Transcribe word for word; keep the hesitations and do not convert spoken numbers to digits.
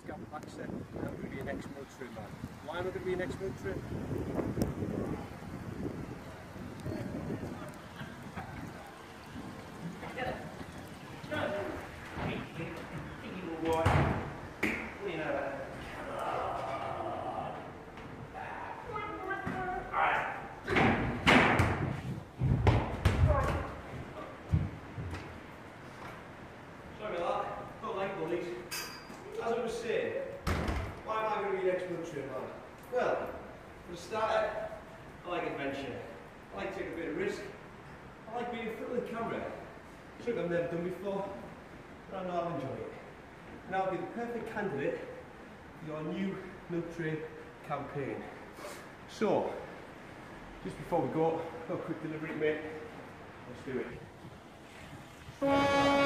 Gavin, Baxter, and I'm going to be an ex-military man. Why am I going to be an ex-military? As I was saying, why am I going to be an ex-military man? Well, for a starter, I like adventure. I like taking a bit of risk. I like being in front of the camera. Something I've never done before, but I know I'll enjoy it. And I'll be the perfect candidate for your new military campaign. So, just before we go, a quick delivery, mate. Let's do it.